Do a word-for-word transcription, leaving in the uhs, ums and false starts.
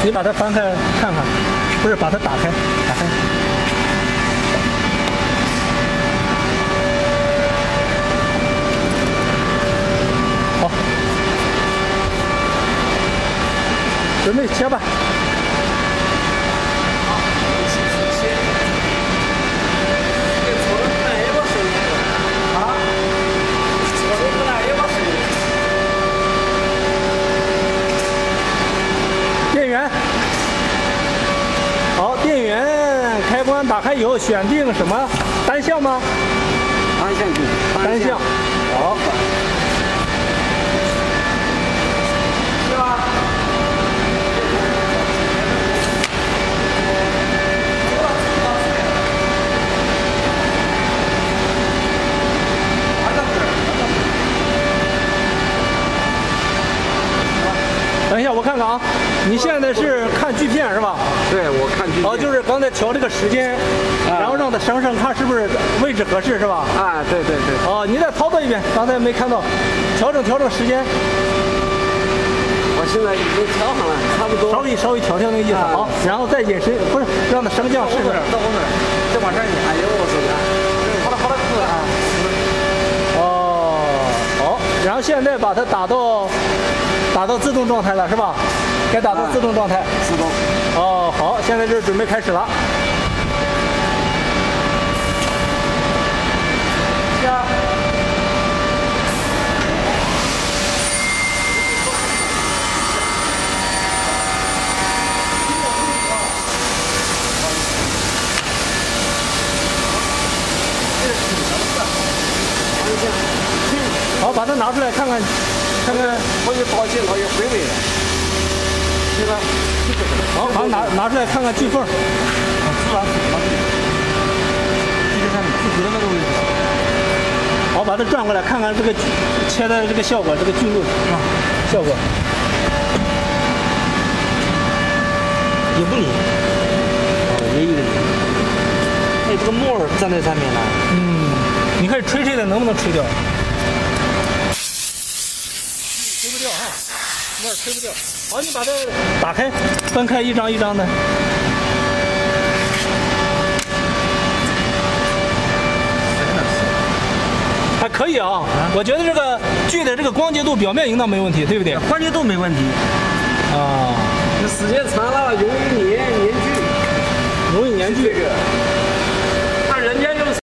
你把它翻开看看，不是把它打开，打开。好，准备切吧。 好，电源开关打开以后，选定什么单向吗？ 单向度， 单向。好。是吧？等一下，我看看啊，你现在是看锯片是吧？ 对，我看锯片。 哦，就是刚才调这个时间，啊、然后让它省省看是不是位置合适是吧？ 啊，对对对。 哦，你再操作一遍，刚才没看到，调整调整时间。 我现在已经调好了，差不多。 稍微稍微调调那个意思，好、啊，然后再引伸，不是让它升降试试。 到后面，再往这儿引。哎呦，我手啊！好了好了，是啊。 哦，好，然后现在把它打到。 打到自动状态了是吧？该打到自动状态。 自动。 哦，好，现在就准备开始了。加。好，把它拿出来看看。 看看， 我有导线，它有回尾的，对吧？ 好，把它拿拿出来看看锯缝。 啊，自然自然。锯在上面，锯头的那个位置。 好，把它转过来看看这个切的这个效果，这个锯路啊，效果。 也不拧，哦，也有点拧。哎，这个沫儿站在上面了。 嗯，你看吹吹的能不能吹掉？ 吹不掉哈，沫吹不掉。好，你把它打开，分开一张一张的。还可以啊，啊我觉得这个锯的这个光洁度表面应当没问题，对不对？ 光洁度没问题。 啊， 这时间长了容易粘粘锯， 容易粘锯。 这个。